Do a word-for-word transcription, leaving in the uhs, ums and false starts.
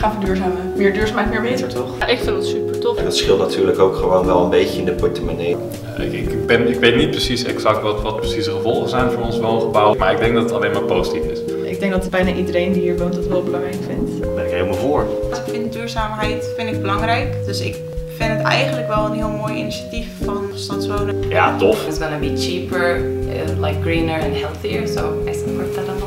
gaan verduurzamen. Meer duurzaamheid, meer beter, toch? Ja, ik vind het super tof. En dat scheelt natuurlijk ook gewoon wel een beetje in de portemonnee. Uh, ik, ik, ben, ik weet niet precies exact wat, wat precies de gevolgen zijn voor ons woongebouw, maar ik denk dat het alleen maar positief is. Ik denk dat bijna iedereen die hier woont het wel belangrijk vindt. Daar ben ik helemaal voor. Ik vind duurzaamheid vind ik belangrijk, dus ik vind het eigenlijk wel een heel mooi initiatief van Stadswonen. Ja, tof. It's gonna be cheaper, uh, like greener and healthier, so I support that.